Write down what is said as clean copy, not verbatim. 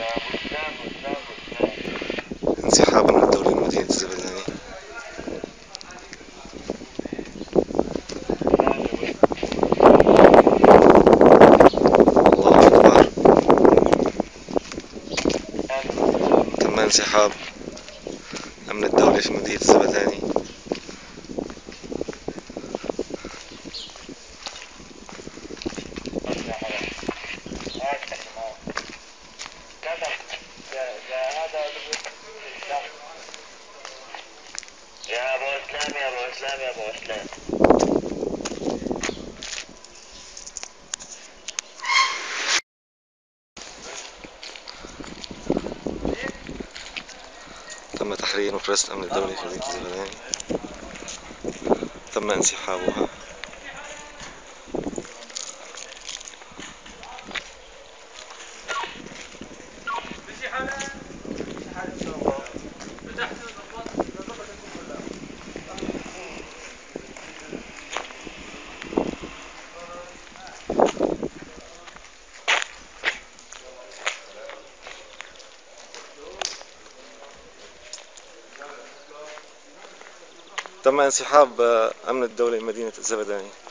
انسحاب من الدولة من مدينة الزبداني. الله أكبر. تم انسحاب أمن الدولة في مدينة الزبداني. يا ابو اسلام يا ابو اسلام يا ابو اسلام. تم تحرير مفرزة أمن الدولة في مدينة الزبداني. تم انسحابها. تم انسحاب أمن الدولة من مدينة الزبداني.